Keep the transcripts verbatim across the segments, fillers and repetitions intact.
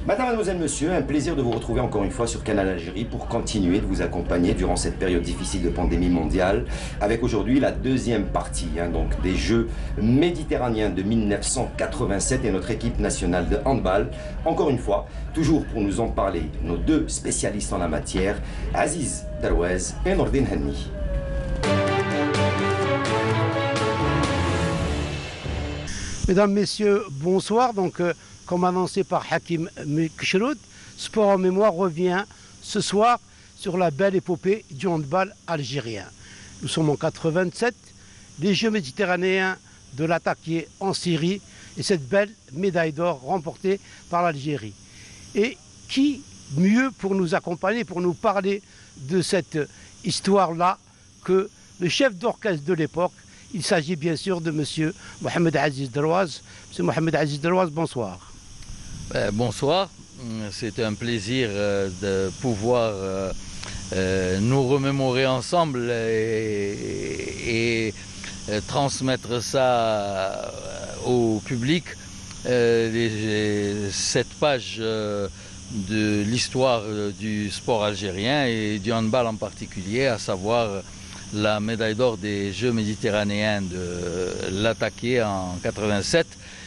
Madame, mademoiselle, monsieur, un plaisir de vous retrouver encore une fois sur Canal Algérie pour continuer de vous accompagner durant cette période difficile de pandémie mondiale avec aujourd'hui la deuxième partie hein, donc des Jeux méditerranéens de mille neuf cent quatre-vingt-sept et notre équipe nationale de handball. Encore une fois, toujours pour nous en parler, nos deux spécialistes en la matière, Aziz Darouez et Nordine Henni. Mesdames, Messieurs, bonsoir. Donc, euh, comme annoncé par Hakim Kshroud, Sport en mémoire revient ce soir sur la belle épopée du handball algérien. Nous sommes en quatre-vingt-sept, les Jeux méditerranéens de l'attaqué en Syrie et cette belle médaille d'or remportée par l'Algérie. Et qui mieux pour nous accompagner, pour nous parler de cette histoire-là que le chef d'orchestre de l'époque. Il s'agit bien sûr de M. Mohamed Aziz Darouez. M. Mohamed Aziz Darouez, bonsoir. Euh, bonsoir, c'est un plaisir euh, de pouvoir euh, euh, nous remémorer ensemble et, et, et transmettre ça au public. Euh, les, cette page euh, de l'histoire du sport algérien et du handball en particulier, à savoir la médaille d'or des Jeux méditerranéens de l'attaqué en quatre-vingt-sept.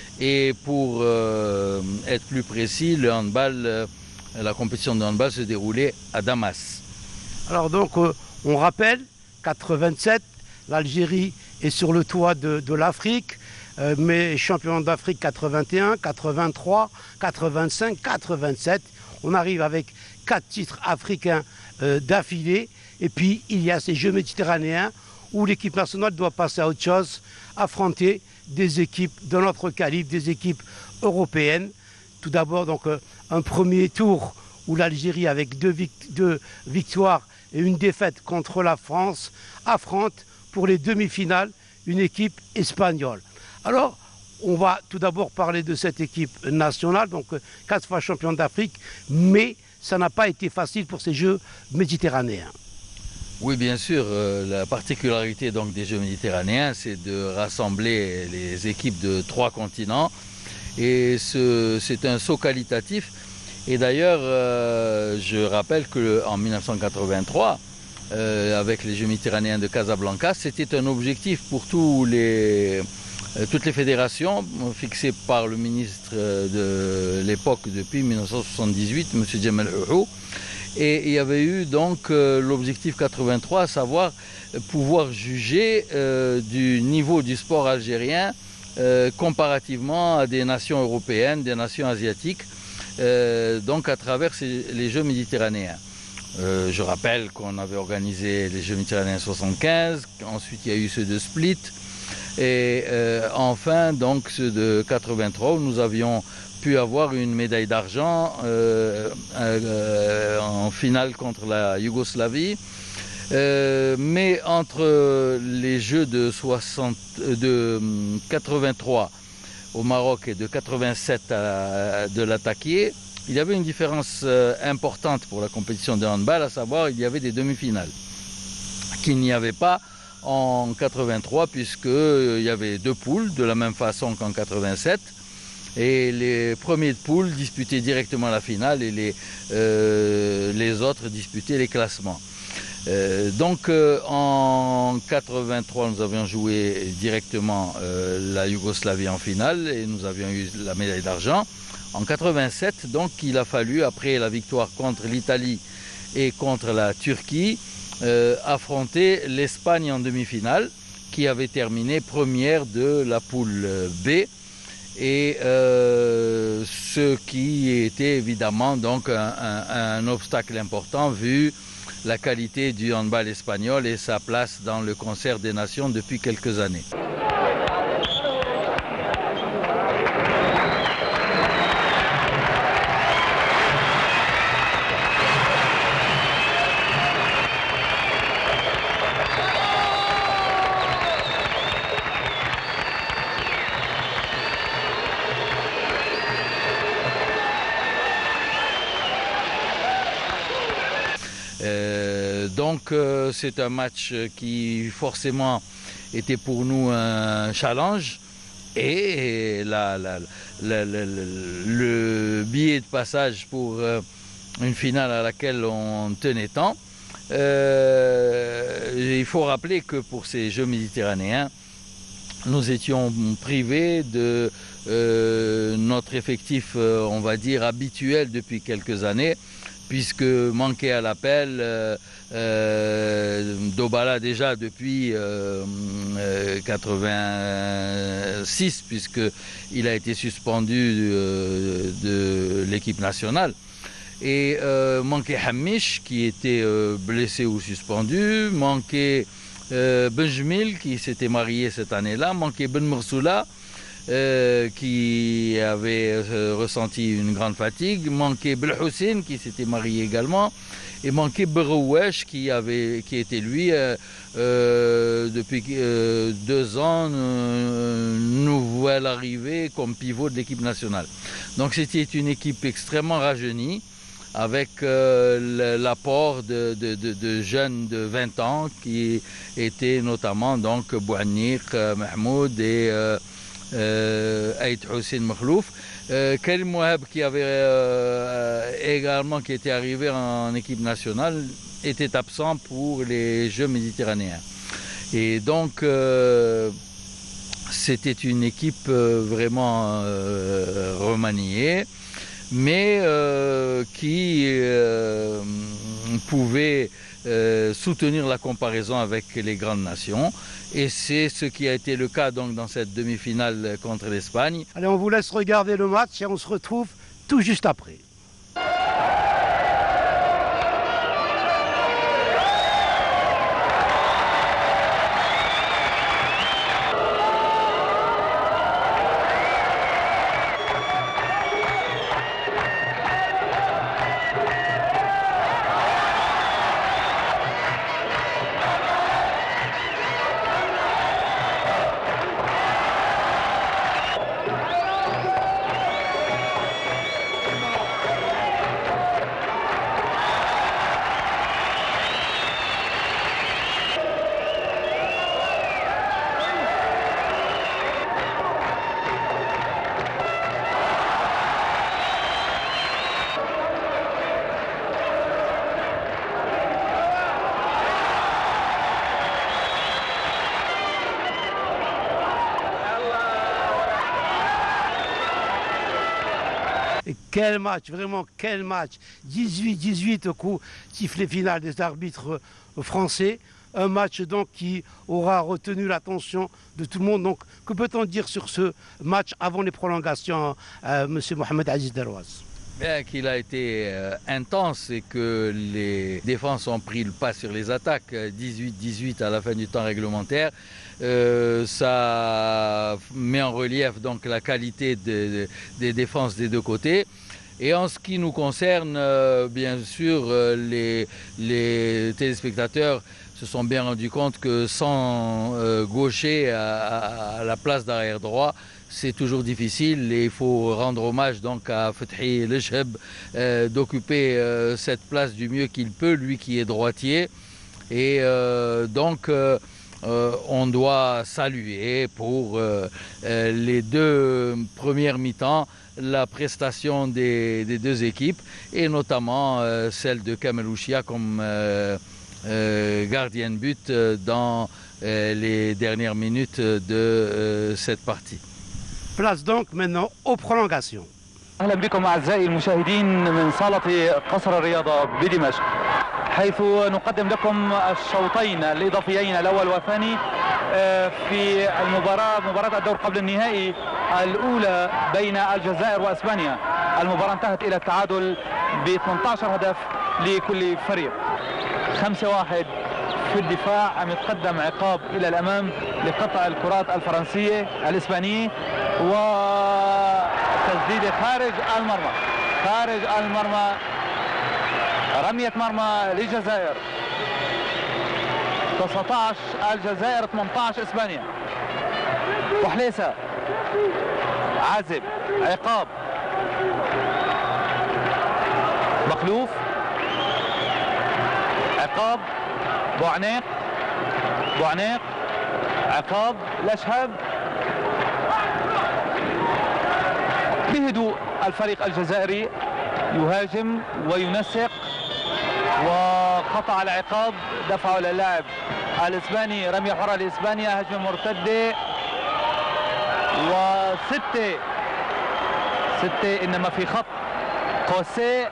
Et pour euh, être plus précis, le handball, euh, la compétition de handball se déroulait à Damas. Alors donc, euh, on rappelle, quatre-vingt-sept, l'Algérie est sur le toit de, de l'Afrique, euh, mais champion d'Afrique quatre-vingt-un, quatre-vingt-trois, quatre-vingt-cinq, quatre-vingt-sept. On arrive avec quatre titres africains euh, d'affilée. Et puis, il y a ces Jeux méditerranéens où l'équipe nationale doit passer à autre chose, affronter des équipes de notre calibre, des équipes européennes. Tout d'abord, donc, un premier tour où l'Algérie, avec deux, vict deux victoires et une défaite contre la France, affronte pour les demi-finales une équipe espagnole. Alors, on va tout d'abord parler de cette équipe nationale, donc quatre fois champion d'Afrique, mais ça n'a pas été facile pour ces Jeux méditerranéens. Oui, bien sûr. Euh, la particularité donc, des Jeux méditerranéens, c'est de rassembler les équipes de trois continents. Et c'est un saut qualitatif. Et d'ailleurs, euh, je rappelle qu'en mille neuf cent quatre-vingt-trois, euh, avec les Jeux méditerranéens de Casablanca, c'était un objectif pour tous les, euh, toutes les fédérations, fixé par le ministre de l'époque depuis mille neuf cent soixante-dix-huit, M. Djemal Ouhou. Et il y avait eu donc euh, l'objectif quatre-vingt-trois, à savoir euh, pouvoir juger euh, du niveau du sport algérien euh, comparativement à des nations européennes, des nations asiatiques, euh, donc à travers ces, les Jeux méditerranéens. Euh, je rappelle qu'on avait organisé les Jeux méditerranéens soixante-quinze, ensuite il y a eu ceux de Split, et euh, enfin donc ceux de quatre-vingt-trois où nous avions pu avoir une médaille d'argent euh, euh, en finale contre la Yougoslavie. Euh, mais entre les Jeux de, soixante, de quatre-vingt-trois au Maroc et de quatre-vingt-sept à, de l'attaqué, il y avait une différence euh, importante pour la compétition de handball, à savoir il y avait des demi-finales qu'il n'y avait pas en quatre-vingt-trois, puisqu'il y avait deux poules de la même façon qu'en quatre-vingt-sept. Et les premiers de poule disputaient directement la finale et les, euh, les autres disputaient les classements. Euh, donc euh, en quatre-vingt-trois, nous avions joué directement euh, la Yougoslavie en finale et nous avions eu la médaille d'argent. En quatre-vingt-sept, donc il a fallu, après la victoire contre l'Italie et contre la Turquie, euh, affronter l'Espagne en demi-finale, qui avait terminé première de la poule B. Et euh, ce qui était évidemment donc un, un, un obstacle important vu la qualité du handball espagnol et sa place dans le concert des nations depuis quelques années. Euh, donc euh, c'est un match qui forcément était pour nous un challenge et c'était la, la, la, la, la, le billet de passage pour euh, une finale à laquelle on tenait tant. Euh, il faut rappeler que pour ces Jeux méditerranéens, nous étions privés de euh, notre effectif, euh, on va dire, habituel depuis quelques années, puisque manqué à l'appel, euh, euh, Dobala déjà depuis euh, euh, quatre-vingt-six, puisqu'il a été suspendu euh, de l'équipe nationale. Et euh, manqué Hamish, qui était euh, blessé ou suspendu, manqué euh, Benjmil, qui s'était marié cette année-là, manqué Ben Moursoula, Euh, qui avait euh, ressenti une grande fatigue, manqué Belhoussine qui s'était marié également, et manqué Berouesh qui avait, qui était lui euh, euh, depuis euh, deux ans euh, nouvelle arrivée comme pivot de l'équipe nationale. Donc c'était une équipe extrêmement rajeunie, avec euh, l'apport de, de, de, de jeunes de vingt ans qui étaient notamment donc Bouhanniq, euh, Mahmoud et euh, Euh, Aït Hussein Makhlouf, euh, Karim Mouhab qui avait euh, également qui était arrivé en équipe nationale était absent pour les Jeux méditerranéens. Et donc euh, c'était une équipe euh, vraiment euh, remaniée, mais euh, qui euh, pouvait euh, soutenir la comparaison avec les grandes nations. Et c'est ce qui a été le cas donc dans cette demi-finale contre l'Espagne. Allez, on vous laisse regarder le match et on se retrouve tout juste après. Et quel match, vraiment quel match. dix-huit dix-huit au coup, sifflet final des arbitres français. Un match donc qui aura retenu l'attention de tout le monde. Donc que peut-on dire sur ce match avant les prolongations, euh, Monsieur Mohamed Aziz Derouaz? Bien qu'il a été euh, intense et que les défenses ont pris le pas sur les attaques, dix-huit dix-huit à la fin du temps réglementaire, euh, ça met en relief donc la qualité de, de, des défenses des deux côtés. Et en ce qui nous concerne, euh, bien sûr, euh, les, les téléspectateurs se sont bien rendus compte que sans euh, gaucher à, à, à la place d'arrière droit, c'est toujours difficile et il faut rendre hommage donc à Fethi Lecheb euh, d'occuper euh, cette place du mieux qu'il peut, lui qui est droitier. Et euh, donc euh, euh, on doit saluer pour euh, euh, les deux premières mi-temps la prestation des, des deux équipes et notamment euh, celle de Kamelouchia comme euh, euh, gardien de but dans euh, les dernières minutes de euh, cette partie. Place donc maintenant aux prolongations. أهلا بكم أعزائي المشاهدين من صالة قصر الرياضة بدمشق، حيث نقدم لكم الشوطين الإضافيين الأول والثاني في المباراة مباراة الدور قبل النهائي الأولى بين الجزائر وأسبانيا. المباراة انتهت إلى التعادل ب ثمانية عشر هدف لكل فريق. خمسة واحد في الدفاع، أم يتقدم عقاب إلى الأمام لقطع الكرات الفرنسية الإسبانية وتسديد خارج المرمى خارج المرمى رمية مرمى للجزائر. تسعة عشر الجزائر ثمانية عشر إسبانيا. وحليسة عازب عقاب مخلوف عقاب بوعنيق بوعنيق عقاب لشهب بهدوء الفريق الجزائري يهاجم وينسق، وخطأ على عقاب دفعه للاعب الاسباني. رمية حرة لاسبانيا، هجمة مرتدة وستة ستة، انما في خط خوسيه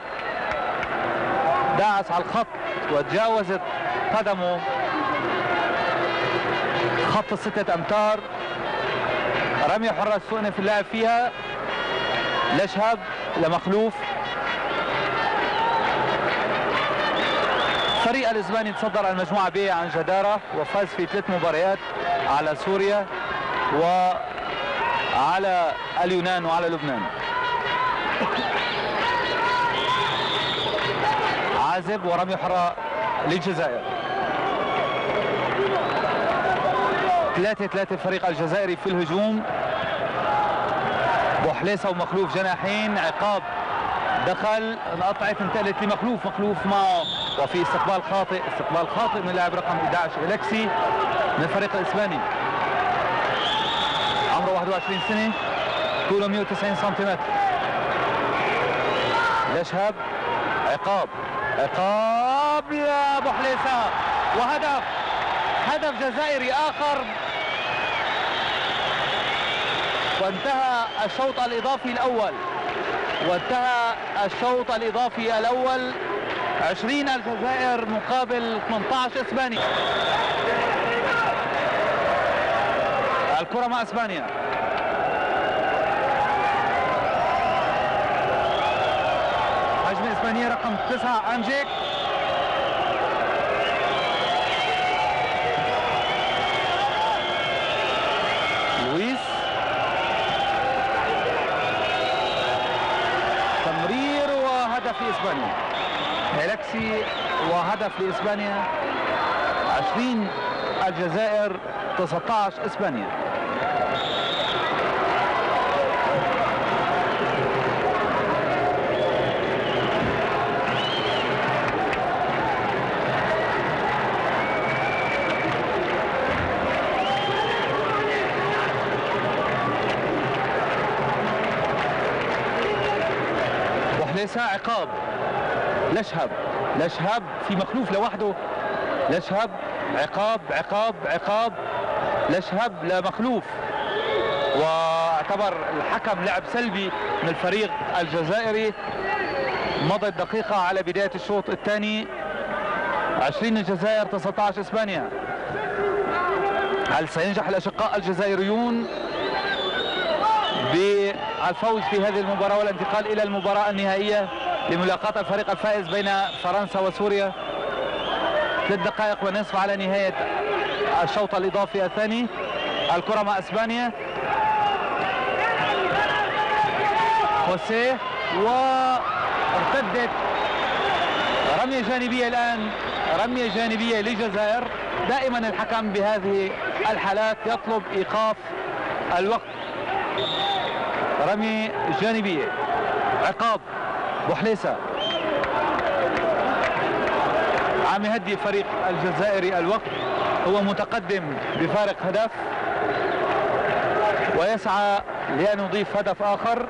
داعس على الخط وتجاوزت قدمه خط الستة امتار. رمية حرة استؤنف اللاعب فيها لشهب لمخلوف. الفريق الاسباني تصدر المجموعة ب عن جدارة وفاز في ثلاث مباريات على سوريا وعلى اليونان وعلى لبنان. عازب ورمي حرة للجزائر. ثلاثة ثلاثة الفريق الجزائري في الهجوم. بوحليسة ومخلوف جناحين، عقاب دخل، انقطعت انتقلت لمخلوف، مخلوف معه وفي استقبال خاطئ، استقبال خاطئ من اللاعب رقم أحد عشر إلكسي من الفريق الاسباني. عمره واحد وعشرين سنة، طوله مئة وتسعين سنتيمتر. لشهب، عقاب عقاب لبوحليسة وهدف، هدف جزائري آخر. وانتهى الشوط الإضافي الأول وانتهى الشوط الإضافي الأول. عشرين الجزائر مقابل ثمانية عشر اسبانيا. الكرة مع اسبانيا. هجمة اسبانية رقم تسعة انجيك. لويس، تمرير وهدف لاسبانيا. إلكسي وهدف لاسبانيا. عشرين الجزائر تسعة عشر اسبانيا. بوحليسة، عقاب لشهب، لشهب في مخلوف لوحده. لشهب، عقاب عقاب عقاب لشهب لمخلوف. واعتبر الحكم لعب سلبي من الفريق الجزائري. مضت دقيقة على بداية الشوط الثاني. عشرين الجزائر تسعة عشر اسبانيا. هل سينجح الاشقاء الجزائريون بالفوز في هذه المباراة والانتقال الى المباراة النهائية لملاقاة الفريق الفائز بين فرنسا وسوريا؟ ثلاث دقائق ونصف على نهاية الشوط الإضافي الثاني. الكرة مع اسبانيا. خوسيه وارتدت رمية جانبية الآن، رمية جانبية للجزائر. دائما الحكم بهذه الحالات يطلب إيقاف الوقت. رمية جانبية، عقاب بوحليسة. عم يهدي الفريق الجزائري الوقت، هو متقدم بفارق هدف ويسعى لأن يضيف هدف آخر.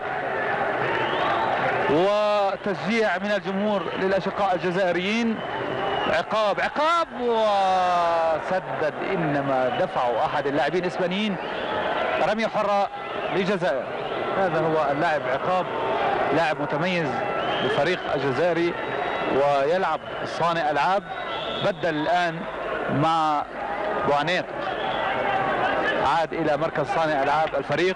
وتشجيع من الجمهور للأشقاء الجزائريين. عقاب عقاب وسدد، إنما دفعوا أحد اللاعبين الإسبانيين. رمية حرة للجزائر. هذا هو اللاعب عقاب، لاعب متميز بالفريق الجزائري ويلعب صانع ألعاب. بدل الآن مع بوعنيق، عاد إلى مركز صانع ألعاب الفريق.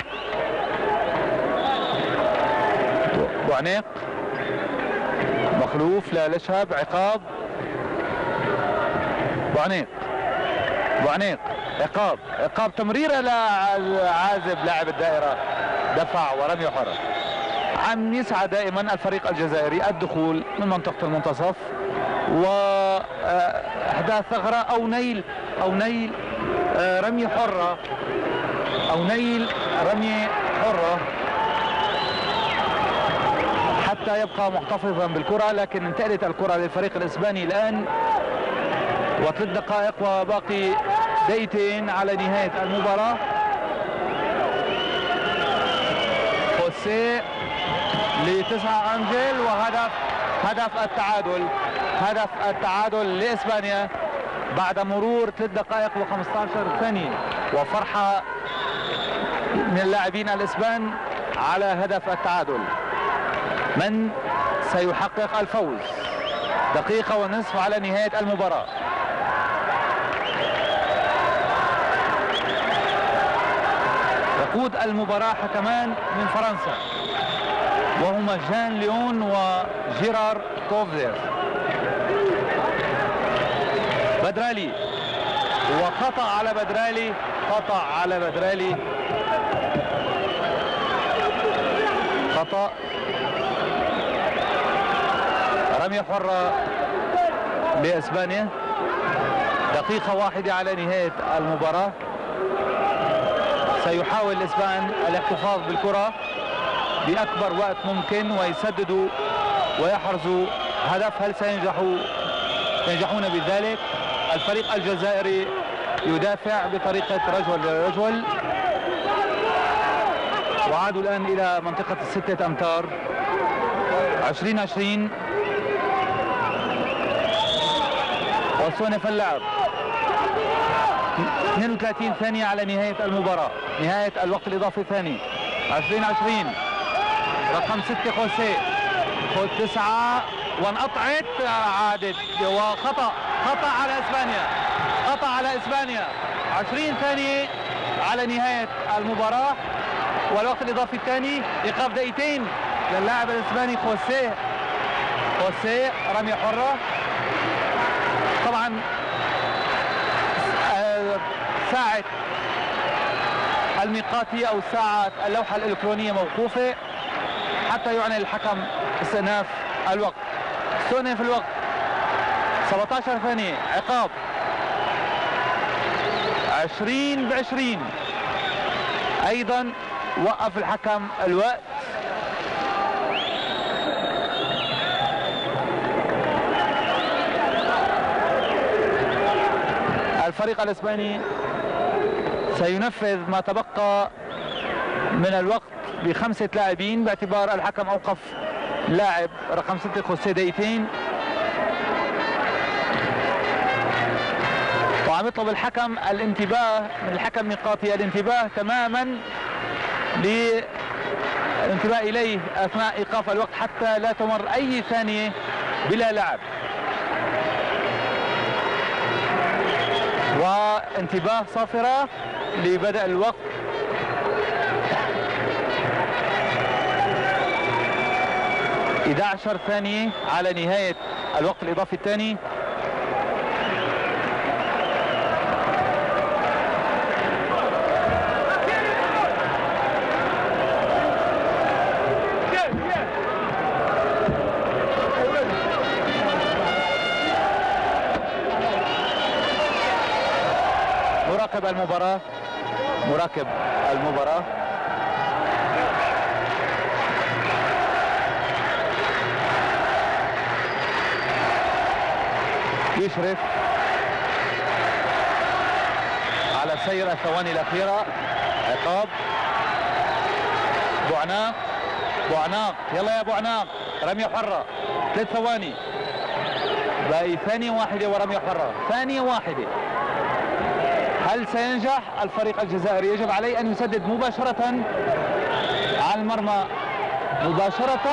بوعنيق، مخلوف لا لشهب، عقاب بوعنيق، بوعنيق عقاب عقاب تمريرة لعازب لاعب الدائرة، دفع ورمي حرة. عم يسعى دائما الفريق الجزائري الدخول من منطقة المنتصف واحداث ثغرة او نيل او نيل رمي حرة او نيل رمي حرة حتى يبقى محتفظا بالكرة. لكن انتقلت الكرة للفريق الاسباني الان، وثلاث دقائق وباقي دقيقتين على نهاية المباراة. خوسيه لتسعة أنجل، وهدف هدف التعادل هدف التعادل لإسبانيا بعد مرور ثلاث دقائق وخمسة عشر ثانية، وفرحة من اللاعبين الإسبان على هدف التعادل. من سيحقق الفوز؟ دقيقة ونصف على نهاية المباراة. يقود المباراة حكمان من فرنسا وهما جان ليون وجيرار كوفلر. بدرالي، وخطأ على بدرالي خطأ على بدرالي خطأ. رمية حرة لإسبانيا. دقيقة واحدة على نهاية المباراة. سيحاول الإسبان الاحتفاظ بالكرة بأكبر وقت ممكن ويسددوا ويحرزوا هدف. هل سينجحوا ينجحون بذلك؟ الفريق الجزائري يدافع بطريقة رجل لرجل، وعادوا الآن إلى منطقة الستة أمتار. عشرين عشرين وصونف اللعب. اثنين وثلاثين ثانية على نهاية المباراة، نهاية الوقت الإضافي الثاني. عشرين عشرين رقم ستة خوسيه، خذ تسعة وانقطعت، عادت وخطأ خطأ على إسبانيا خطأ على إسبانيا. عشرين ثانية على نهاية المباراة والوقت الإضافي الثاني. إيقاف دقيقتين للاعب الإسباني خوسيه. خوسيه رمية حرة. طبعا ساعة الميقاتي أو ساعة اللوحة الإلكترونية موقوفة حتى يعلن الحكم استئناف الوقت. استئناف الوقت. سبعة عشر ثانية. عقاب. عشرين بعشرين أيضا وقف الحكم الوقت. الفريق الإسباني سينفذ ما تبقى من الوقت بخمسة لاعبين باعتبار الحكم أوقف لاعب رقم ستة خوسيه دقيقتين، وعم يطلب الحكم الانتباه من الحكم ميقاتي الانتباه تماما للانتباه إليه أثناء إيقاف الوقت حتى لا تمر أي ثانية بلا لعب. وانتباه صافرة لبدء الوقت. إحدى عشرة ثانية على نهاية الوقت الإضافي الثاني. مراقب المباراة مراقب المباراة يشرف على سير الثواني الأخيرة. عقاب. بوعناق بوعناق يلا يا بوعناق. رمية حرة. ثلاث ثواني باقي ثانية واحدة ورمية حرة. ثانية واحدة. هل سينجح الفريق الجزائري؟ يجب عليه أن يسدد مباشرة على المرمى مباشرة.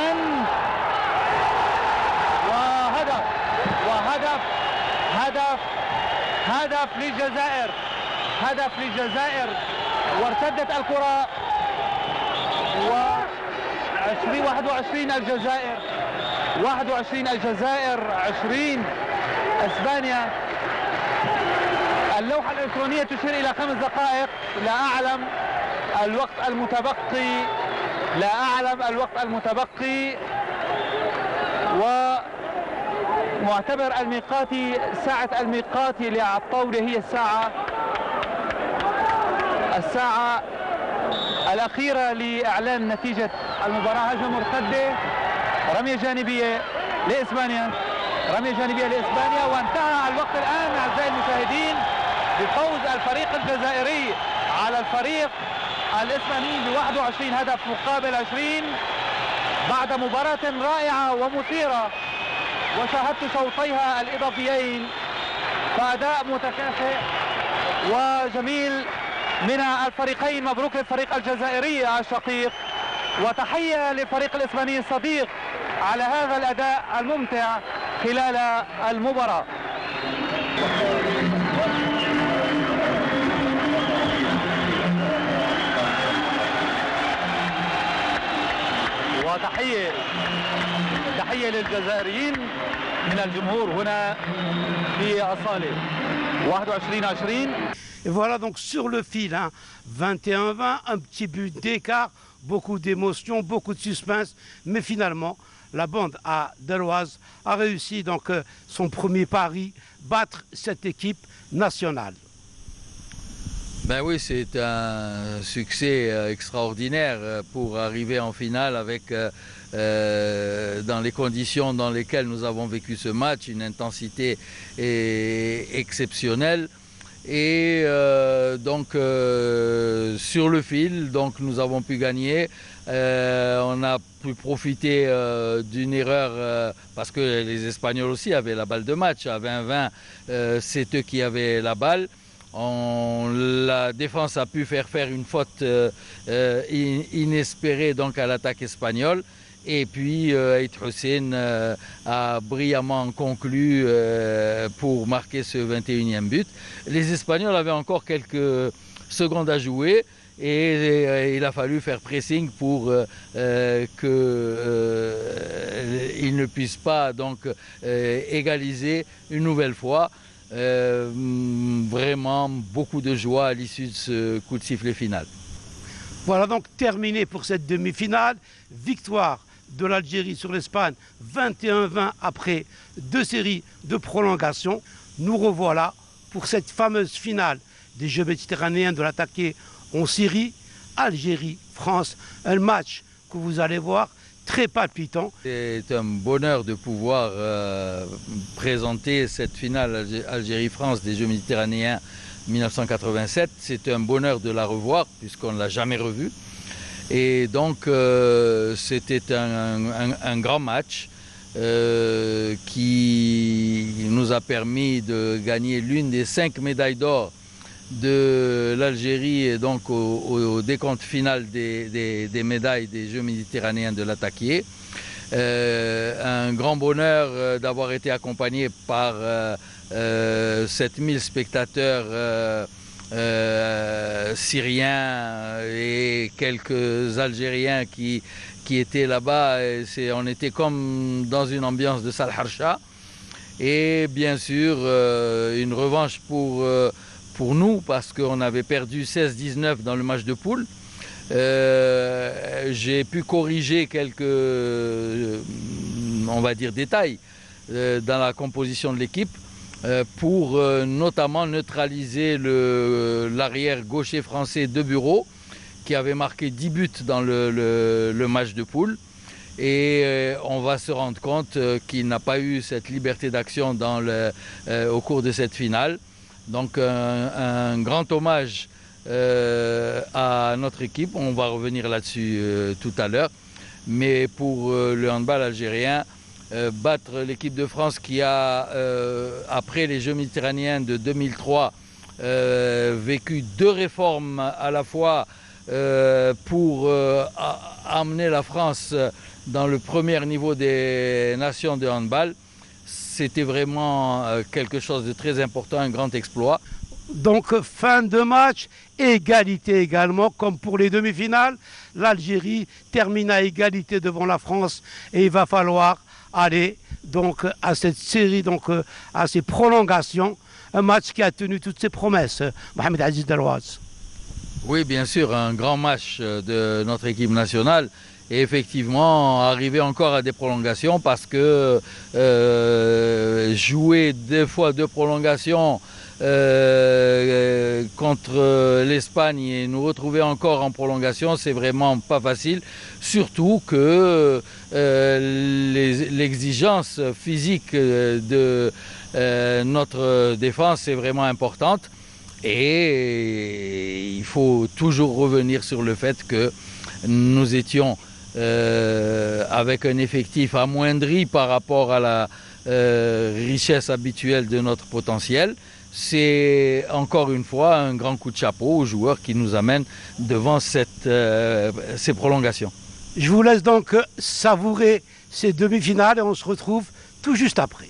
وهدف وهدف هدف هدف للجزائر هدف للجزائر. وارتدت الكرة و واحد وعشرين الجزائر واحد وعشرين الجزائر عشرين اسبانيا. اللوحة الإلكترونية تشير إلى خمس دقائق. لا أعلم الوقت المتبقي لا أعلم الوقت المتبقي ومعتبر الميقاتي ساعة الميقاتي للطاولة هي الساعة الساعة الأخيرة لإعلان نتيجة المباراة. هجمة مرتدة. رمية جانبية لإسبانيا رمية جانبية لإسبانيا. وانتهى الوقت الآن أعزائي المشاهدين بفوز الفريق الجزائري على الفريق الإسباني ب واحد وعشرين هدف مقابل عشرين بعد مباراة رائعة ومثيرة وشاهدت شوطيها الإضافيين، فأداء متكافئ وجميل من الفريقين. مبروك للفريق الجزائري الشقيق، وتحية للفريق الإسباني الصديق على هذا الأداء الممتع خلال المباراة. وتحية تحية للجزائريين من الجمهور هنا في الصالة. واحد وعشرين عشرين. Et voilà donc sur le fil, hein, vingt et un vingt, un petit but d'écart, beaucoup d'émotions, beaucoup de suspense, mais finalement la bande à Deloise a réussi donc euh, son premier pari, battre cette équipe nationale. Ben oui, c'est un succès extraordinaire pour arriver en finale avec, euh, euh, dans les conditions dans lesquelles nous avons vécu ce match, une intensité exceptionnelle. Et euh, donc euh, sur le fil, donc nous avons pu gagner. Euh, on a pu profiter euh, d'une erreur euh, parce que les Espagnols aussi avaient la balle de match. À vingt vingt, euh, c'est eux qui avaient la balle. On, la défense a pu faire faire une faute euh, euh, inespérée donc à l'attaque espagnole. Et puis euh, Ait Hussein euh, a brillamment conclu euh, pour marquer ce vingt et unième but. Les Espagnols avaient encore quelques secondes à jouer et, et il a fallu faire pressing pour euh, euh, qu'ils euh, ne puissent pas donc euh, égaliser une nouvelle fois. Euh, vraiment beaucoup de joie à l'issue de ce coup de sifflet final. Voilà donc terminé pour cette demi-finale. Victoire de l'Algérie sur l'Espagne, vingt et un vingt après deux séries de prolongation. Nous revoilà pour cette fameuse finale des Jeux méditerranéens de l'attaqué en Syrie, Algérie-France. Un match que vous allez voir très palpitant. C'est un bonheur de pouvoir euh, présenter cette finale Algérie-France des Jeux méditerranéens mille neuf cent quatre-vingt-sept. C'est un bonheur de la revoir puisqu'on ne l'a jamais revue. Et donc euh, c'était un, un, un grand match euh, qui nous a permis de gagner l'une des cinq médailles d'or de l'Algérie et donc au, au décompte final des, des, des médailles des Jeux méditerranéens de l'attaqué. Euh, un grand bonheur d'avoir été accompagné par euh, euh, sept mille spectateurs euh, euh, syriens et quelques Algériens qui, qui étaient là-bas. On était comme dans une ambiance de Sal Harsha. Et bien sûr, euh, une revanche pour... Euh, pour nous, parce qu'on avait perdu seize dix-neuf dans le match de poule. Euh, j'ai pu corriger quelques, euh, on va dire, détails euh, dans la composition de l'équipe euh, pour euh, notamment neutraliser l'arrière gaucher français De Bureau, qui avait marqué dix buts dans le, le, le match de poule. Et euh, on va se rendre compte euh, qu'il n'a pas eu cette liberté d'action euh, au cours de cette finale. Donc un, un grand hommage euh, à notre équipe, on va revenir là-dessus euh, tout à l'heure. Mais pour euh, le handball algérien, euh, battre l'équipe de France qui a, euh, après les Jeux méditerranéens de deux mille trois, euh, vécu deux réformes à la fois euh, pour euh, amener la France dans le premier niveau des nations de handball. C'était vraiment quelque chose de très important, un grand exploit. Donc fin de match, égalité également, comme pour les demi-finales. L'Algérie termine à égalité devant la France et il va falloir aller donc à cette série, donc à ces prolongations. Un match qui a tenu toutes ses promesses. Mohamed Aziz Deloise. Oui, bien sûr, un grand match de notre équipe nationale. Et effectivement, arriver encore à des prolongations parce que euh, jouer deux fois deux prolongations euh, contre l'Espagne et nous retrouver encore en prolongation, c'est vraiment pas facile. Surtout que euh, l'exigence physique de euh, notre défense est vraiment importante. Et il faut toujours revenir sur le fait que nous étions euh, avec un effectif amoindri par rapport à la euh, richesse habituelle de notre potentiel. C'est encore une fois un grand coup de chapeau aux joueurs qui nous amènent devant cette, euh, ces prolongations. Je vous laisse donc savourer ces demi-finales et on se retrouve tout juste après.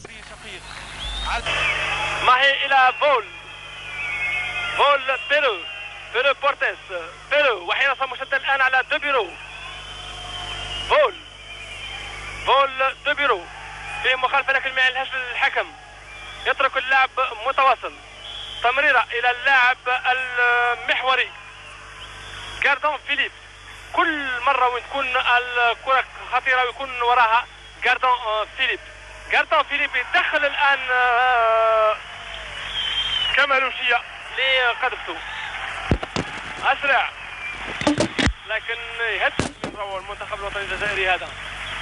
فول بيرو بيرو بورتيس بيرو وحراسة مشددة الآن على دوبيرو فول فول دوبيرو في مخالفة لكن ما يعلنهاش الحكم يترك اللاعب متواصل تمريرة إلى اللاعب المحوري جاردون فيليب كل مرة وين تكون الكرة خطيرة ويكون وراها جاردون فيليب جاردون فيليب يدخل الآن كمالوشية لقذفته أسرع لكن يهدد من المنتخب الوطني الجزائري هذا.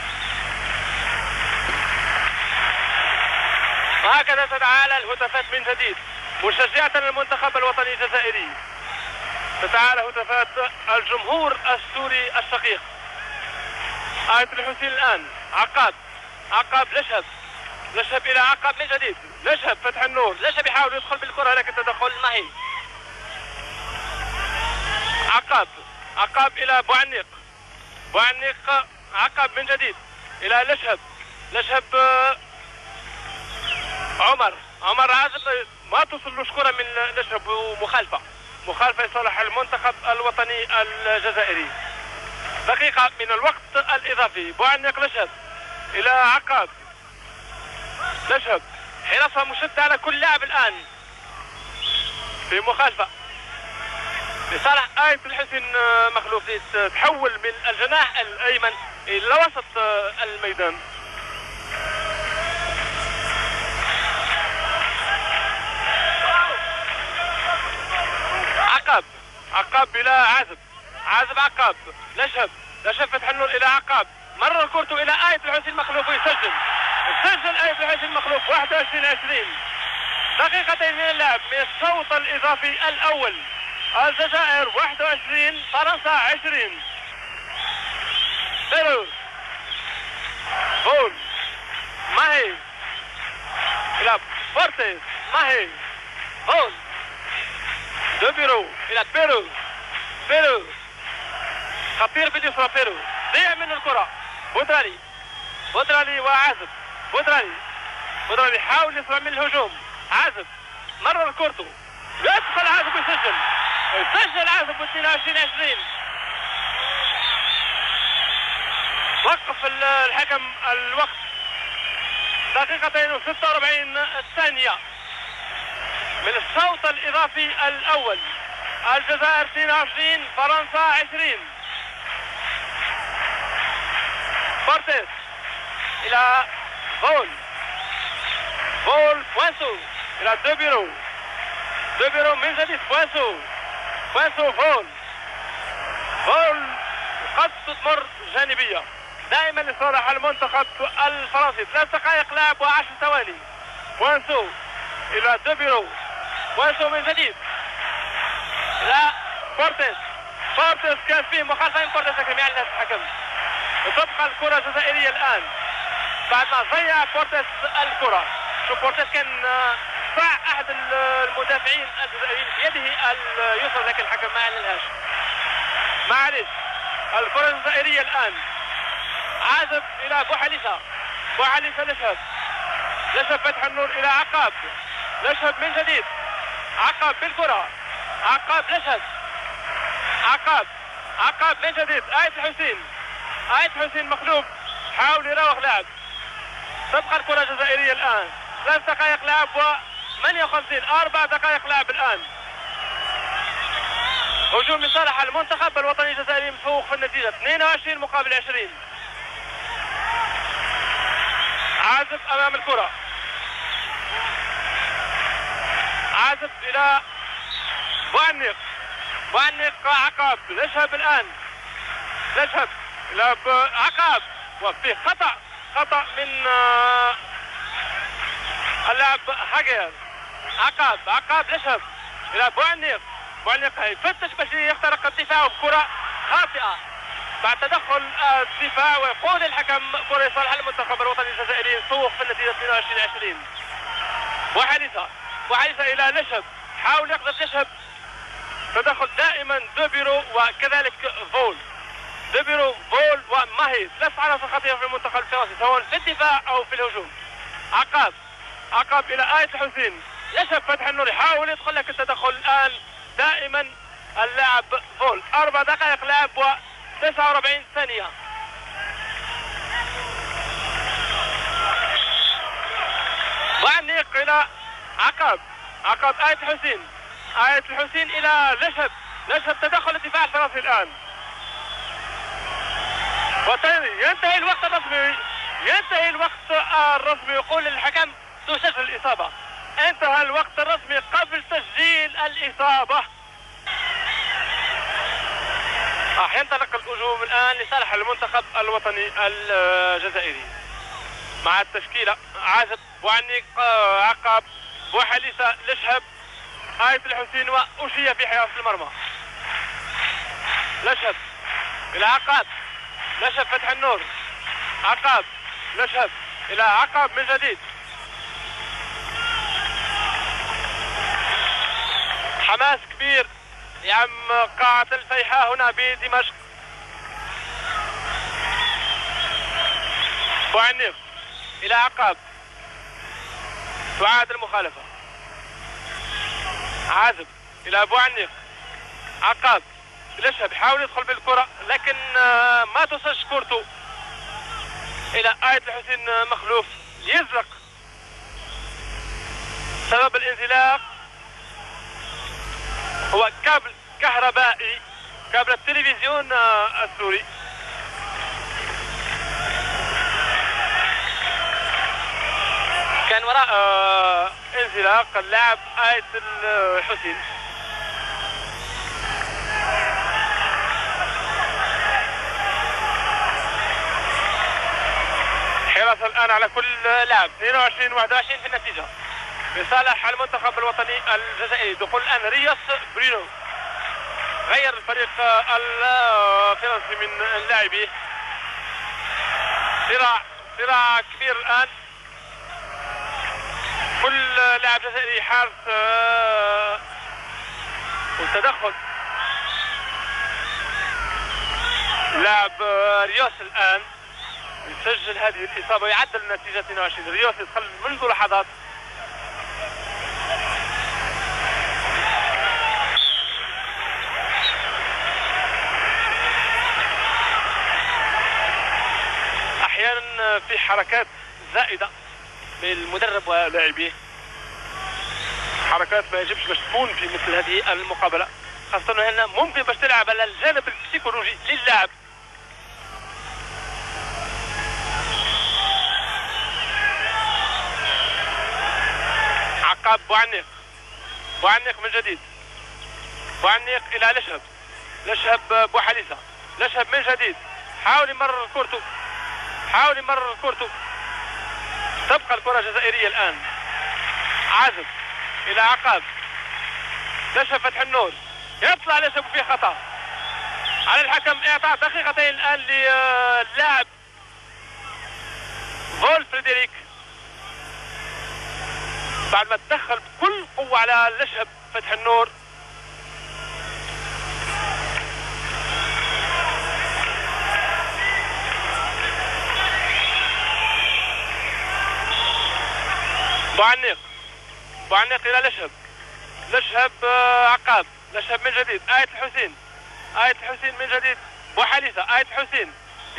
وهكذا تتعالى الهتافات من جديد مشجعة المنتخب الوطني الجزائري. تتعالى هتافات الجمهور السوري الشقيق. آية الحسين الآن عقاب عقاب لشهب لشهب إلى عقاب من جديد لشهب فتح النور لشهب يحاول يدخل بالكرة لكن تدخل ماهي. عقاب عقاب إلى بوعنيق بوعنيق عقاب من جديد إلى لشهب لشهب عمر عمر عازم ما توصلوش كرة من لشهب ومخالفة مخالفة لصالح المنتخب الوطني الجزائري. دقيقة من الوقت الإضافي بوعنيق لشهب إلى عقاب لشهب حراسة مشددة على كل لاعب الآن في مخالفة لصالح آية الحسين مخلوف تحول من الجناح الأيمن إلى وسط الميدان. عقاب عقاب إلى عازب عازب عقاب لشهب لشهب فتح النور إلى عقاب مرر كرته إلى آية الحسين مخلوف ويسجل سجل آية الحسين مخلوف واحد وعشرين عشرين دقيقتين من اللعب من الشوط الإضافي الأول. الجزائر واحد وعشرين فرنسا عشرين. بيرو فول ماهي إلى بورتيس ماهي فول دوبيرو إلى بيرو بيرو خطير باليسرى بيرو ضيع من الكرة بودرالي بودرالي وعازب بودرالي بودرالي يحاول يسرع من الهجوم عازب مرر كورته يدخل عازب ويسجل يسجل عازب اثنين وعشرين عشرين. وقف الحكم الوقت دقيقتين وستة وأربعين ثانية من الشوط الإضافي الأول. الجزائر اثنين وعشرين فرنسا عشرين. بورتيس إلى فول فول بوانسو إلى دوبيرو دوبيرو من جديد بوانسو بوانسو فول فول قد تمر جانبية دائما لصالح المنتخب الفرنسي. ثلاث دقائق لعب وعشر ثواني. بوانسو إلى دوبيرو بوانسو من جديد إلى بورتيس بورتيس كان فيه مخالفة من بورتيس لكن ما يعلنهاش الحكم. وتبقى الكرة الجزائرية الآن بعد ما ضيع بورتيس الكرة. شوف بورتيس كان باع أحد المدافعين الجزائريين بيده اليسرى لكن الحكم ما يعلنهاش. معلش الكرة الجزائرية الآن عازب إلى بوحليفة بوحليفة لشهب لشهب فتح النور إلى عقاب لشهب من جديد عقاب بالكرة عقاب لشهب عقاب عقاب من جديد آية الحسين آية الحسين مخلوف حاول يراوغ لاعب. تبقى الكرة الجزائرية الآن ثلاث دقائق لعب وثمانية وخمسين أربع دقائق لعب الآن. هجوم لصالح المنتخب الوطني الجزائري متفوق في النتيجة اثنين وعشرين مقابل عشرين. عازب أمام الكرة عازب إلى بوعنيق بوعنيق عقاب لشهب الآن لشهب إلى عقاب وفيه خطأ خطأ من اللاعب هاجر عقاب عقاب لشهب الى بوعنيق. بوعنيق يفتش باش يخترق الدفاع وكره خاطئه بعد تدخل الدفاع، ويقول الحكم كره لصالح المنتخب الوطني الجزائري سوق في النتيجه اثنين وعشرين عشرين. بوحليسه بوحليسه الى لشب، حاول يقذف لشب، تدخل دائما دو بيرو وكذلك فول. دو بيرو فول وماهي ثلاث عناصر خطيره في المنتخب الفرنسي سواء في الدفاع او في الهجوم. عقاب عقاب الى آية الحسين، لشب فتح النور يحاول يدخل لك التدخل الان دائما اللاعب فول. اربع دقائق لعب وتسعة وأربعين ثانيه. وعنيق الى عقاب عقاب آية الحسين، آية الحسين الى لشب، لشب تدخل الدفاع الفرنسي الان. ينتهي الوقت الرسمي، ينتهي الوقت الرسمي، يقول الحكم تسجل الإصابة. انتهى الوقت الرسمي قبل تسجيل الإصابة. راح ينطلق الهجوم الآن لصالح المنتخب الوطني الجزائري مع التشكيلة: عازب، بوعنيق، عقاب، بوحليسة، لشهب، آية الحسين وأوشية في حراسة المرمى. لشهب إلى عقاب، لشهب فتح النور، عقاب، لشهب إلى عقاب من جديد. حماس كبير يعم قاعة الفيحاء هنا بدمشق. بوعنيق إلى عقاب، تعاد المخالفة. عازب إلى بوعنيق، عقاب، لشهب يحاول يدخل بالكرة لكن ما تصج كورته إلى آية الحسين مخلوف، يزلق. سبب الانزلاق هو كابل كهربائي، كابل التلفزيون السوري. كان وراء آه انزلاق اللاعب آية الحسين. حراسة الآن على كل لاعب، اثنين وعشرين واحد وعشرين في النتيجة لصالح المنتخب الوطني الجزائري. دخول الآن رياس برينو، غير الفريق الفرنسي من لاعبيه. صراع صراع كبير الآن، كل لاعب جزائري حارس والتدخل. لاعب رياس الآن يسجل هذه الإصابة ويعدل النتيجة اثنين وعشرين. رياس يدخل منذ لحظات. أحيانا في حركات زائدة من المدرب ولاعبيه، حركات ما يجبش باش تكون في مثل هذه المقابلة، خاصة أنها ممكن باش تلعب على الجانب البسيكولوجي للاعب. عقاب بوعنيق، بوعنيق من جديد، بوعنيق إلى لشهب، لشهب بوحليسة، لشهب من جديد، حاول يمرر كورته، حاول يمرر كورته. تبقى الكرة الجزائرية الآن. عازب إلى عقاب، لشهب فتح النور، يطلع لشهب في خطأ على الحكم. إعطاء دقيقتين الآن للاعب فول فريدريك بعد ما تدخل بكل قوة على لشهب فتح النور. بوعنيق، بوعنيق إلى لشهب، لشهب عقاب، لشهب من جديد، آية الحسين، آية الحسين من جديد، بوحليسة، آية الحسين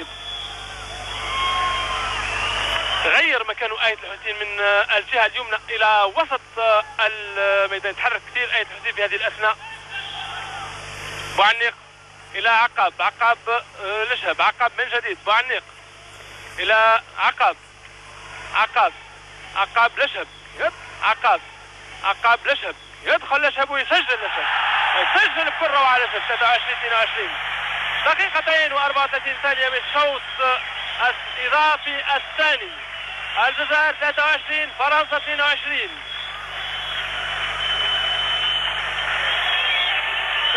غير مكانه آية الحسين من الجهة اليمنى إلى وسط الميدان، تحرك كثير آية الحسين في هذه الأثناء. بوعنيق إلى عقاب، عقاب لشهب، عقاب من جديد، بوعنيق إلى عقاب، عقاب، عقاب لشهب، عقاب، عقاب لشهب، يدخل لشهب ويسجل لشهب، يسجل بكل روعة لشهب. ثلاثة وعشرين اثنين وعشرين دقيقتين وأربعة وثلاثين ثانية من الشوط الإضافي الثاني. الجزائر ثلاثة وعشرين، فرنسا اثنين وعشرين.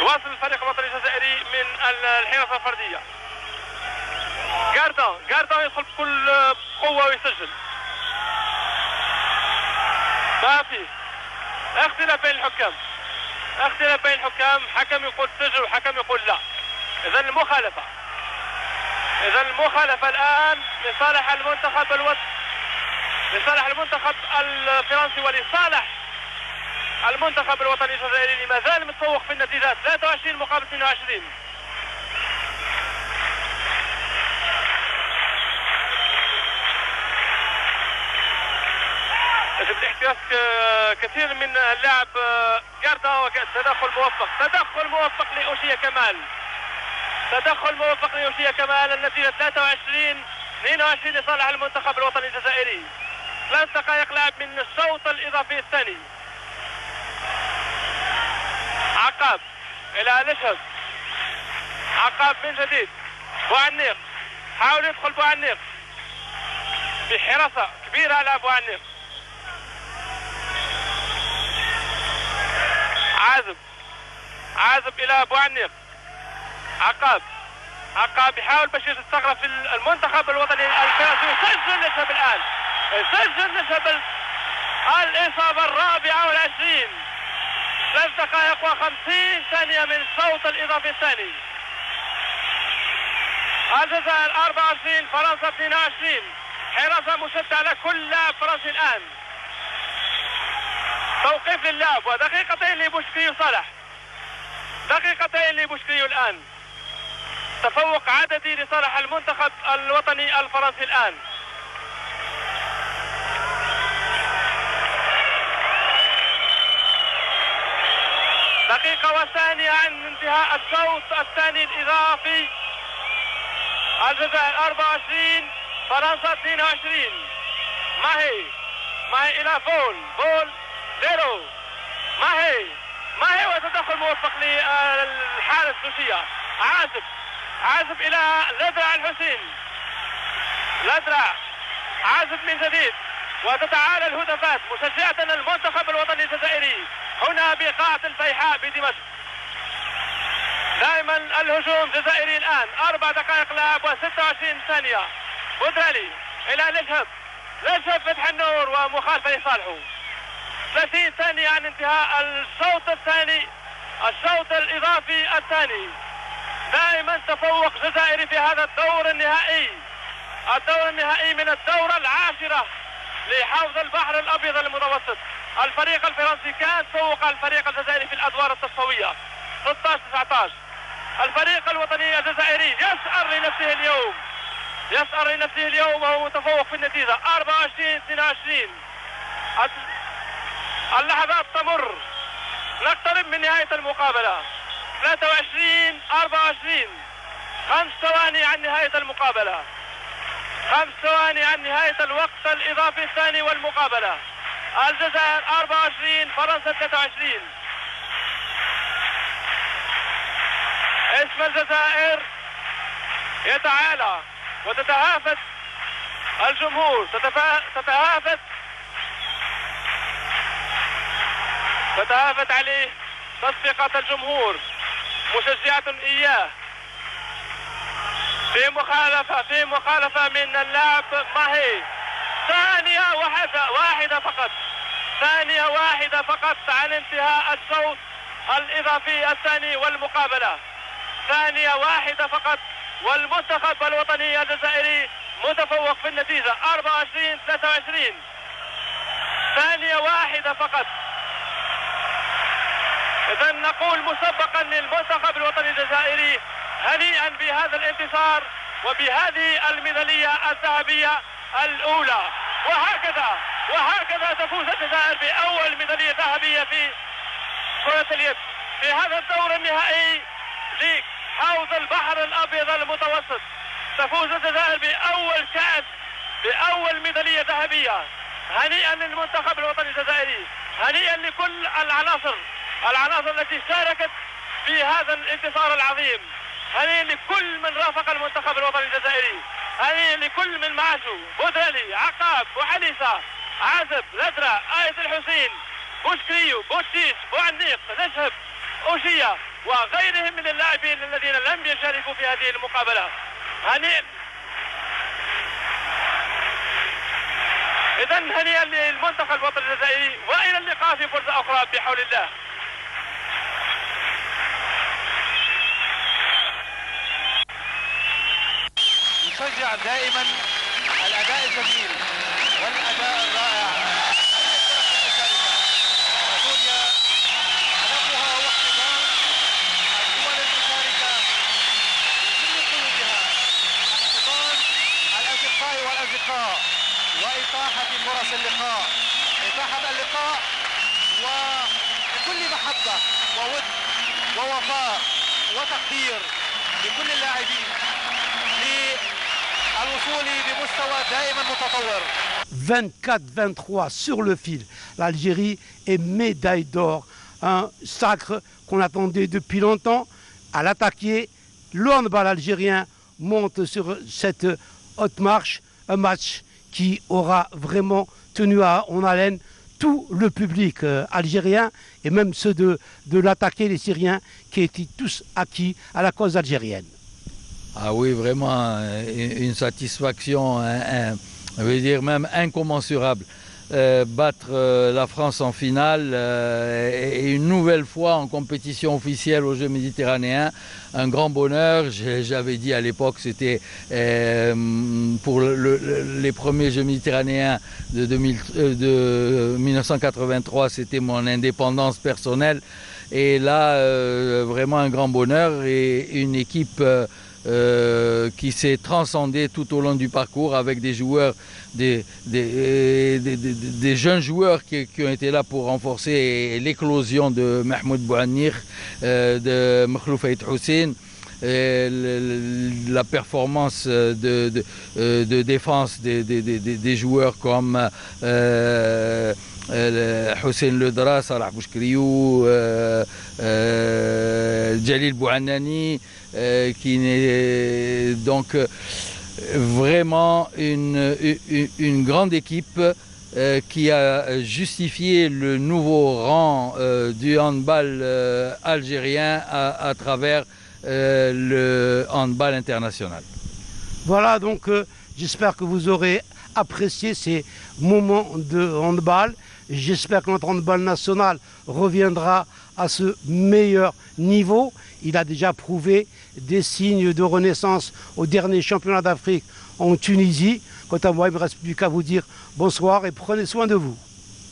يواصل الفريق الوطني الجزائري من الحراسة الفردية. جاردون جاردون يدخل بكل قوة ويسجل. ما فيه اختلاف بين الحكام، اختلاف بين الحكام، حكم يقول سجل وحكم يقول لا. إذا المخالفة إذا المخالفة الآن لصالح المنتخب الوطني، لصالح المنتخب الفرنسي ولصالح المنتخب الوطني الجزائري اللي ما زال متفوق في النتيجة ثلاثة وعشرين مقابل اثنين وعشرين. يجب احتياج كثير من اللاعب جاردا وتدخل موفق، تدخل موفق لأوشيا كمال، تدخل موفق لأوشيا كمال. النتيجة ثلاثة وعشرين اثنين وعشرين لصالح المنتخب الوطني الجزائري. ثلاث دقائق لعب من الشوط الإضافي الثاني. عقاب إلى نشهد، عقاب من جديد، بوعنيق حاول يدخل بوعنيق في حراسة كبيرة على بوعنيق. عازب عازب إلى بوعنيق، عقاب عقاب يحاول باش يستغرق في المنتخب الوطني الفرنسي. يسجل نشهب الآن، يسجل نشهب الإصابة الرابعة والعشرين. ثلاث دقائق وخمسين ثانية من الشوط الإضافي الثاني. الجزائر أربعة وعشرين فرنسا اثنين وعشرين. حراسة مشدة على كل لاعب فرنسي الآن. توقيف للعب ودقيقتين لبوشكريو صالح، دقيقتين لبوشكريو الآن. تفوق عددي لصالح المنتخب الوطني الفرنسي الآن. دقيقة وثانية عن انتهاء الشوط الثاني الإضافي. الجزائر أربعة وعشرين فرنسا اثنين وعشرين. ماهي ماهي إلى فول، فول زيرو. ماهي ماهي وتدخل موفق للحارس روسيا. عازب عازب إلى لدرع الحسين، لدرع عازب من جديد وتتعالى الهتافات مشجعة المنتخب الوطني الجزائري هنا بقاعة الفيحاء بدمشق. دائما الهجوم جزائري الآن. أربع دقائق لعب وستة وعشرين ثانية. بودرالي إلى نشهب، نشهب فتح النور ومخالفة لصالحه. ثلاثين ثانية عن انتهاء الشوط الثاني، الشوط الإضافي الثاني. دائما تفوق جزائري في هذا الدور النهائي، الدور النهائي من الدورة العاشرة لحوض البحر الأبيض المتوسط. الفريق الفرنسي كان فوق الفريق الجزائري في الأدوار التصفوية ستة عشر تسعة عشر. الفريق الوطني الجزائري يسأر لنفسه اليوم، يسأر لنفسه اليوم وهو متفوق في النتيجة أربعة وعشرين اثنين وعشرين. اللحظات تمر، نقترب من نهاية المقابلة. ثلاثة وعشرين أربعة وعشرين، خمس ثواني عن نهاية المقابلة، خمس ثواني عن نهاية الوقت الإضافي الثاني والمقابلة. الجزائر أربعة وعشرين فرنسا ثلاثة وعشرين. اسم الجزائر يتعالى وتتهافت الجمهور، تتفا... تتهافت تتهافت عليه تصفيقات الجمهور مشجعة إياه. في مخالفة في مخالفة من اللاعب ماهي. ثانية واحدة واحدة فقط، ثانية واحدة فقط عن انتهاء الشوط الإضافي الثاني والمقابلة. ثانية واحدة فقط والمنتخب الوطني الجزائري متفوق في النتيجة أربعة وعشرين ثلاثة وعشرين. ثانية واحدة فقط. إذا نقول مسبقا للمنتخب الوطني الجزائري هنيئا بهذا الانتصار وبهذه الميدالية الذهبية الأولى. وهكذا وهكذا تفوز الجزائر بأول ميدالية ذهبية في كرة اليد في هذا الدور النهائي لحوض البحر الأبيض المتوسط. تفوز الجزائر بأول كأس، بأول ميدالية ذهبية. هنيئا للمنتخب الوطني الجزائري، هنيئا لكل العناصر العناصر التي شاركت في هذا الانتصار العظيم. هنيئا لكل من رافق المنتخب الوطني الجزائري، هنيئا لكل من معاشو، بودرالي، عقاب، بوحليسة، عازب، لدرع، آية الحسين، بوشكريو، بوشيش، بوعنيق، نشهب، أوشية، وغيرهم من اللاعبين الذين لم يشاركوا في هذه المقابلة. هنيئا إذا هنيئا للمنتخب الوطني الجزائري وإلى اللقاء في فرصة أخرى بحول الله. يشجع دائما الأداء الجميل والأداء الرائع. سوريا هدفها هو احتضان الدول المشاركة بكل قلوبها، احتضان الأصدقاء والأصدقاء وإتاحة فرص اللقاء، إتاحة اللقاء وبكل محبة وود ووفاء وتقدير لكل اللاعبين للوصول بمستوى دائما متطور. vingt-quatre vingt-trois sur le fil. L'Algérie est médaille d'or. Un sacre qu'on attendait depuis longtemps. À l'attaquer, le handball algérien monte sur cette haute marche. Un match qui aura vraiment tenu à, en haleine tout le public euh, algérien et même ceux de, de l'attaquer, les Syriens, qui étaient tous acquis à la cause algérienne. Ah oui, vraiment une satisfaction, un, un, je veux dire même incommensurable. Euh, battre euh, la France en finale euh, et une nouvelle fois en compétition officielle aux Jeux méditerranéens, un grand bonheur. J'avais dit à l'époque, c'était euh, pour le, le, les premiers Jeux méditerranéens de, deux mille, euh, de mille neuf cent quatre-vingt-trois, c'était mon indépendance personnelle. Et là, euh, vraiment un grand bonheur et une équipe euh, Euh, qui s'est transcendé tout au long du parcours avec des joueurs, des, des, des, des, des jeunes joueurs qui, qui ont été là pour renforcer l'éclosion de Mahmoud Bouhanir, euh, de Mkhlouf Aït Hussein, la performance de, de, de défense des, des, des, des joueurs comme euh, Hussein Ledra, Salah Bouchkriou, euh, euh, Jalil Bouhanani, euh, qui est donc vraiment une, une, une grande équipe euh, qui a justifié le nouveau rang euh, du handball euh, algérien à, à travers euh, le handball international. Voilà, donc euh, j'espère que vous aurez apprécié ces moments de handball. J'espère que notre handball national reviendra à ce meilleur niveau. Il a déjà prouvé des signes de renaissance au dernier championnat d'Afrique en Tunisie. Quant à moi, il ne me reste plus qu'à vous dire bonsoir et prenez soin de vous.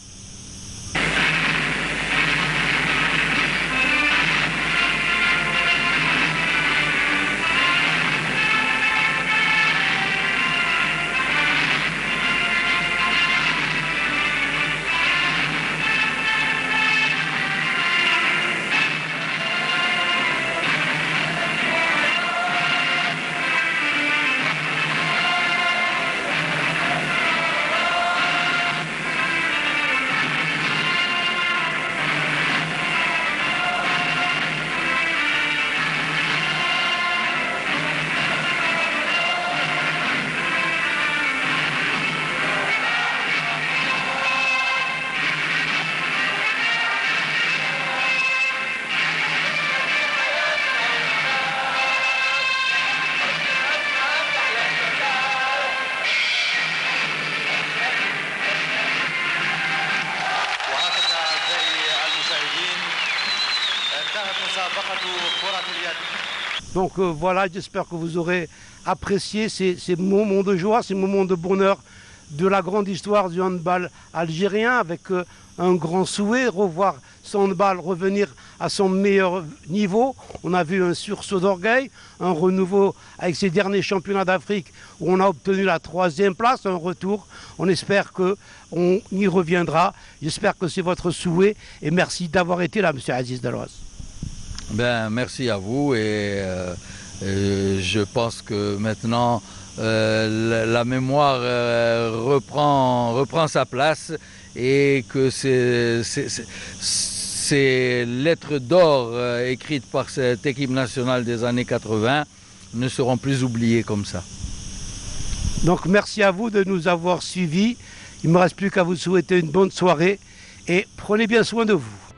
Donc euh, voilà, j'espère que vous aurez apprécié ces, ces moments de joie, ces moments de bonheur de la grande histoire du handball algérien, avec euh, un grand souhait, revoir son handball revenir à son meilleur niveau. On a vu un sursaut d'orgueil, un renouveau avec ces derniers championnats d'Afrique où on a obtenu la troisième place, un retour. On espère qu'on y reviendra. J'espère que c'est votre souhait et merci d'avoir été là, M. Aziz Deloaz. Ben, merci à vous et euh, euh, je pense que maintenant euh, la, la mémoire euh, reprend, reprend sa place et que ces, ces, ces lettres d'or euh, écrites par cette équipe nationale des années quatre-vingt ne seront plus oubliées comme ça. Donc merci à vous de nous avoir suivis. Il ne me reste plus qu'à vous souhaiter une bonne soirée et prenez bien soin de vous.